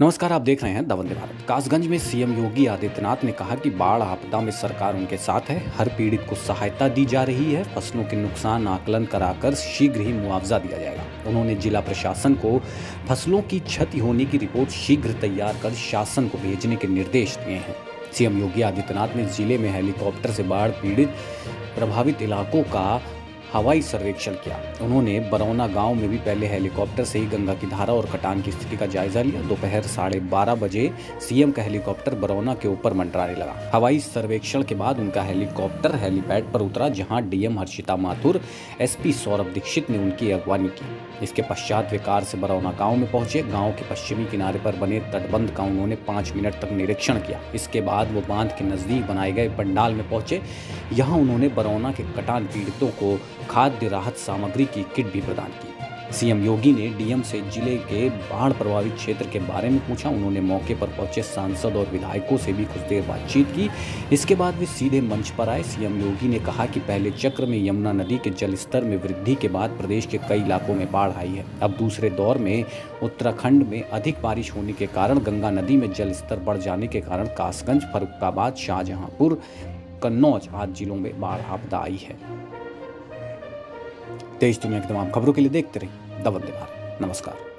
नमस्कार, आप देख रहे हैं द वंदे भारत। कासगंज में सीएम योगी आदित्यनाथ ने कहा कि बाढ़ आपदा में सरकार उनके साथ है। हर पीड़ित को सहायता दी जा रही है। फसलों के नुकसान आकलन कराकर शीघ्र ही मुआवजा दिया जाएगा। उन्होंने जिला प्रशासन को फसलों की क्षति होने की रिपोर्ट शीघ्र तैयार कर शासन को भेजने के निर्देश दिए हैं। सीएम योगी आदित्यनाथ ने जिले में हेलीकॉप्टर से बाढ़ पीड़ित प्रभावित इलाकों का हवाई सर्वेक्षण किया। उन्होंने बरौना गांव में भी पहले हेलीकॉप्टर से ही गंगा की धारा और कटान की स्थिति का जायजा लिया। दोपहर 12:30 बजे सीएम का हेलीकॉप्टर बरौना के ऊपर मंडराने लगा। हवाई सर्वेक्षण के बाद उनका हेलीकॉप्टर हेलीपैड पर उतरा, जहां डीएम हर्षिता माथुर, एसपी सौरभ दीक्षित ने उनकी अगवानी की। इसके पश्चात वे कार से बरौना गाँव में पहुंचे। गाँव के पश्चिमी किनारे पर बने तटबंध का उन्होंने 5 मिनट तक निरीक्षण किया। इसके बाद वो बांध के नजदीक बनाए गए पंडाल में पहुंचे। यहाँ उन्होंने बरौना के कटान पीड़ितों को खाद्य राहत सामग्री की किट भी प्रदान की। सीएम योगी ने डीएम से जिले के बाढ़ प्रभावित क्षेत्र के बारे में पूछा। उन्होंने मौके पर पहुंचे सांसद और विधायकों से भी कुछ देर बातचीत की। इसके बाद वे सीधे मंच पर आए। सीएम योगी ने कहा कि पहले चक्र में यमुना नदी के जलस्तर में वृद्धि के बाद प्रदेश के कई इलाकों में बाढ़ आई है। अब दूसरे दौर में उत्तराखंड में अधिक बारिश होने के कारण गंगा नदी में जलस्तर बढ़ जाने के कारण कासगंज, फर्रुखाबाद, शाहजहांपुर, कन्नौज आदि जिलों में बाढ़ आपदा आई है। देश दुनिया की तमाम खबरों के लिए देखते रहिए द वंदे भारत। नमस्कार।